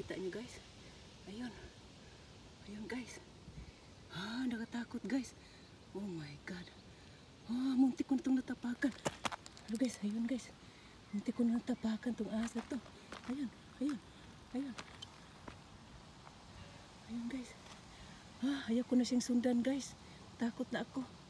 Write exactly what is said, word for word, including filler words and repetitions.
Kita nyo guys. Ayun. Ayun guys. Ah, nakatakot guys. Oh my God. Ah, muntik ko na itong natapakan. Ano guys, ayun guys. Muntik ko na natapakan itong asa to. Ayun, ayun, ayun. Ayun guys. Ah, ayaw ko na siyang sundan guys. Takot na ako.